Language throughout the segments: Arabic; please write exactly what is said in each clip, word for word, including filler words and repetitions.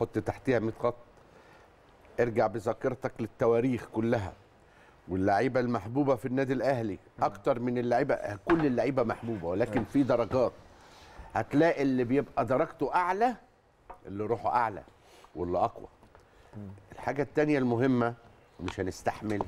حط تحتها مية خط. ارجع بذاكرتك للتواريخ كلها واللعيبه المحبوبه في النادي الاهلي اكتر من اللعيبه، كل اللعيبه محبوبه ولكن في درجات. هتلاقي اللي بيبقى درجته اعلى اللي روحه اعلى واللي اقوى. الحاجه الثانيه المهمه مش هنستحمل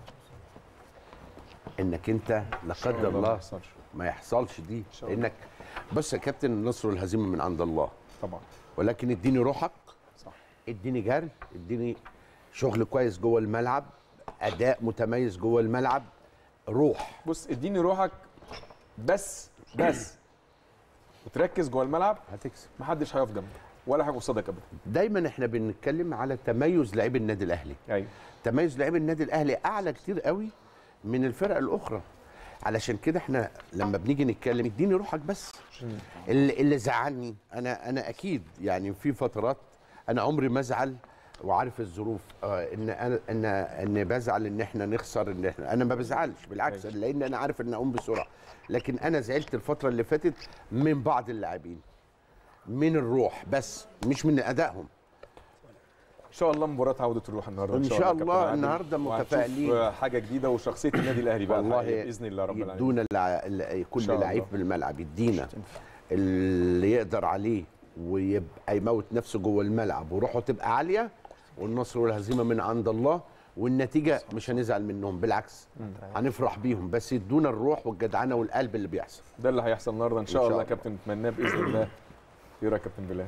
انك انت لا قدر الله ما يحصلش دي، لانك بص يا كابتن، النصر والهزيمه من عند الله طبعا، ولكن اديني روحك، صح، اديني جري، اديني شغل كويس جوه الملعب، اداء متميز جوه الملعب، روح. بص اديني روحك بس بس وتركز جوه الملعب هتكسب، محدش هيقف جنبك ولا هيقف قصادك ابدا. دايما احنا بنتكلم على تميز لاعبي النادي الاهلي. ايوه، تميز لاعبي النادي الاهلي اعلى كتير قوي من الفرق الاخرى. علشان كده احنا لما بنيجي نتكلم اديني روحك بس. اللي, اللي زعلني انا انا اكيد يعني في فترات انا عمري ما ازعل وعارف الظروف، آه ان انا ان ان بزعل ان احنا نخسر، ان احنا انا ما بزعلش بالعكس، لان انا عارف ان اقوم بسرعه. لكن انا زعلت الفتره اللي فاتت من بعض اللاعبين، من الروح بس مش من ادائهم. ان شاء الله مباراه عوده الروح النهارده ان شاء الله. النهارده متفائلين حاجه جديده وشخصيه النادي الاهلي بقى والله باذن الله رب العالمين. يدونا الع... كل لعيب بالملعب يدينا اللي يقدر عليه ويبقى يموت نفسه جوه الملعب وروحه تبقى عاليه، والنصر والهزيمه من عند الله، والنتيجه مش هنزعل منهم، بالعكس هنفرح بيهم، بس يدونا الروح والجدعنه والقلب اللي بيحصل. ده اللي هيحصل النهارده ان شاء الله يا كابتن، نتمناه باذن الله. ايه رايك يا كابتن بلال؟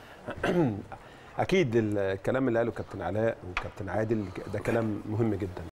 اكيد الكلام اللي قاله كابتن علاء وكابتن عادل ده كلام مهم جدا.